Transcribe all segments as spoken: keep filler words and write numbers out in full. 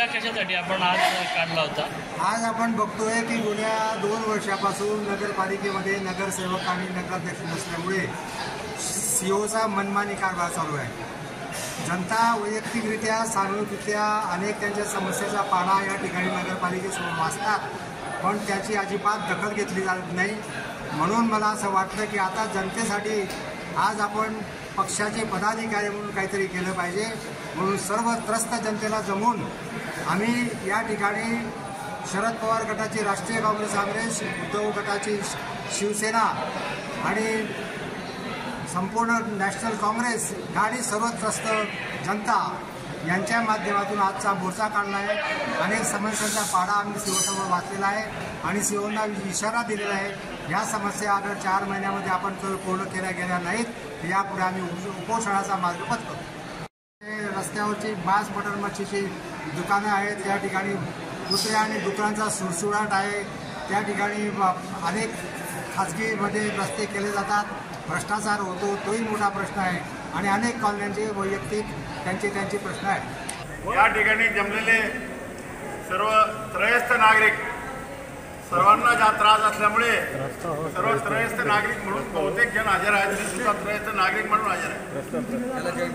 मोर्चा कशासाठी आपण आज काढला होता? आज आपण बघतोय की गेल्या दोन वर्षापासून नगरपालिकेमध्ये नगरसेवक आणि नगराध्यक्ष नसल्यामुळे सीओचा मनमानी कारभार चालू आहे. जनता वैयक्तिकरित्या सामूहिकरित्या अनेक त्यांच्या समस्येचा पाढा या ठिकाणी नगरपालिकेसमोर वाचतात, पण त्याची अजिबात दखल घेतली जात नाही. म्हणून मला असं वाटतं की आता जनतेसाठी आज आपण पक्षाचे पदाधिकारी म्हणून काहीतरी केलं पाहिजे. म्हणून सर्व त्रस्त जनतेला जमून आम्ही या ठिकाणी शरद पवार गटाची राष्ट्रीय काँग्रेस काँग्रेस, उद्धव गटाची शिवसेना आणि संपूर्ण नॅशनल काँग्रेस आणि सर्व त्रस्त जनता यांच्या माध्यमातून आजचा मोर्चा काढला आहे. अनेक समस्यांचा पाढा आम्ही सीओसमोर वाचलेला आहे आणि सीओना इशारा दिलेला आहे, या समस्या अगर चार महिन्यामध्ये आपण जर पूर्ण केल्या गेल्या नाहीत तर यापुढे आम्ही उपोषणाचा मार्ग पत्करू. रस्त्यावरची बास बटर मच्छीची दुकानं आहेत, त्या ठिकाणी दुसऱ्या आणि दुकानांचा सुळसुळाट आहे. त्या ठिकाणी अनेक खाजगीमध्ये रस्ते केले जातात, भ्रष्टाचार होतो, तोही मोठा प्रश्न आहे आणि अनेक कॉलन्यांचे वैयक्तिक त्यांचे त्यांचे प्रश्न आहेत. या ठिकाणी जमलेले सर्व त्रयस्थ नागरिक, सर्वांना ज्या त्रास असल्यामुळे सर्व त्रयस्थ नागरिक म्हणून बहुतेक जण हजर आहेत. मी सुद्धा त्रयस्थ नागरिक म्हणून हजर आहे.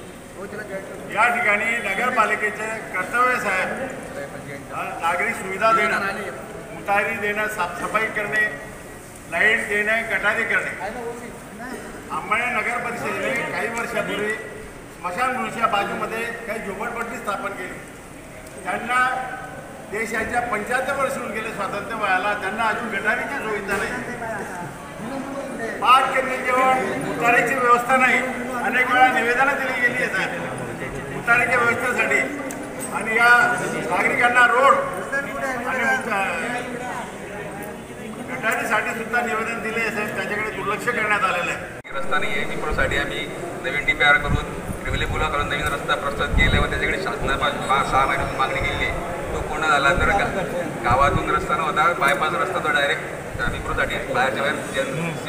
या ठिकाणी नगरपालिकेचे कर्तव्य साहेब नागरिक सुविधा देणं, उतारी देणं, साफसफाई करणे, लाईट देणे, गटारी करणे. आंबळे नगर परिषदेने काही वर्षापूर्वी स्मशानभूमीच्या बाजूमध्ये काही झोपडपट्टी स्थापन केली. त्यांना देशाच्या पंच्याहत्तर वर्ष होऊन गेले स्वातंत्र्य व्हायला, त्यांना अजून गटारीची सुविधा नाही, पाठ केंद्राजवळ उतारीची व्यवस्था नाही. अनेक वेळा निवेदनं दिली गेली आहेत उतारीच्या व्यवस्थेसाठी आणि या नागरिकांना रोड आणि गटारीसाठी सुद्धा निवेदन दिले असेल, त्याच्याकडे दुर्लक्ष करण्यात आलेलं आहे. रस्ता नाही आहे. विप्रोसाठी आम्ही नवीन डी पी आर करून रिव्हिले पुला करून नवीन रस्ता प्रस्तावित केले व त्याच्याकडे शासनापासून पाच सहा महिन्यातून मागणी केली आहे. तो पूर्ण झाला तर गावातून रस्ता नव्हता, बायपास रस्ता तो डायरेक्ट विप्रोसाठी बाहेरच्या बाहेर जन